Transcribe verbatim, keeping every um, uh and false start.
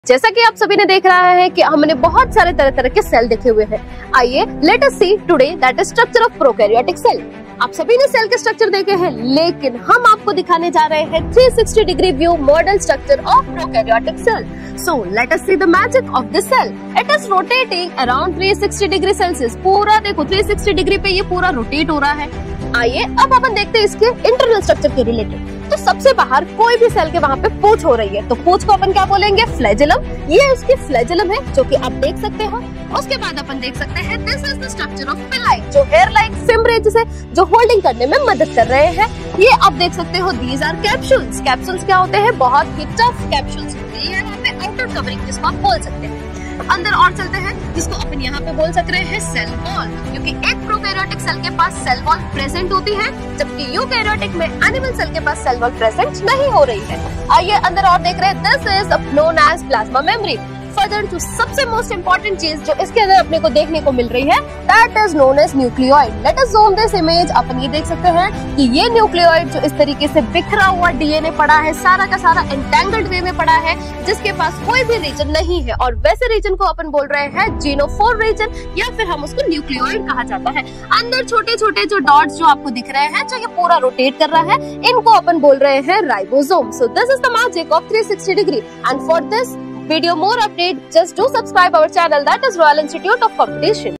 जैसा कि आप सभी ने देख रहा है कि हमने बहुत सारे तरह तरह के सेल देखे हुए हैं। आइए let us see today that is structure of prokaryotic cell. आप सभी ने सेल के स्ट्रक्चर देखे हैं, लेकिन हम आपको दिखाने जा रहे हैं three sixty degree view model structure of prokaryotic cell. So let us see the magic of this cell. It is rotating around three sixty degree Celsius. पूरा देखो थ्री सिक्सटी डिग्री पे ये पूरा रोटेट हो रहा है। आइए अब अपन देखते हैं इसके इंटरनल स्ट्रक्चर के रिलेटेड। तो सबसे बाहर कोई भी सेल के वहाँ पे पूंछ हो रही है, तो पूंछ को अपन क्या बोलेंगे? फ्लैजेलम। ये उसकी फ्लैजेलम है जो कि आप देख सकते हो। उसके बाद अपन देख सकते हैं this is the structure of pili, जो हेयर लाइक फिम्ब्रेज से जो होल्डिंग करने में मदद कर रहे हैं। ये आप देख सकते हो दीज आर कैप्सूल्स। कैप्सूल्स क्या होते हैं? बहुत ही टफ कैप्सूल्स होते हैं। यहाँ पे आउटर कवरिंग जिसको आप बोल सकते हैं। अंदर और चलते हैं जिसको अपन यहाँ पे बोल सकते हैं सेल वॉल, क्योंकि एक प्रोकैरियोटिक सेल के पास सेल वॉल प्रेजेंट होती है, जबकि यूकैरियोटिक में एनिमल सेल के पास सेल वॉल प्रेजेंट नहीं हो रही है। आइए अंदर और देख रहे हैं this is known as plasma membrane. Further जो सबसे मोस्ट इंपॉर्टेंट चीज जो इसके अंदर अपने को देखने को मिल रही है that is known as nucleoid. Let us zoom this image. अपन ये देख सकते हैं कि ये न्यूक्लियोइड जो इस तरीके से बिखरा हुआ डीएनए पड़ा है, सारा का सारा एंटेंगल्ड वे में पड़ा है, जिसके पास कोई भी रीजन नहीं है। और वैसे रीजन को अपन बोल रहे हैं जीनोफोर रीजन, या फिर हम उसको न्यूक्लियोइड कहा जाता है। अंदर छोटे छोटे जो डॉट्स जो आपको दिख रहे हैं, जो ये पूरा रोटेट कर रहा है, इनको अपन बोल रहे हैं ribosome. So this is the magic of three sixty degree. And for this video more update, just do subscribe our channel, that is Royal Institute of Competition.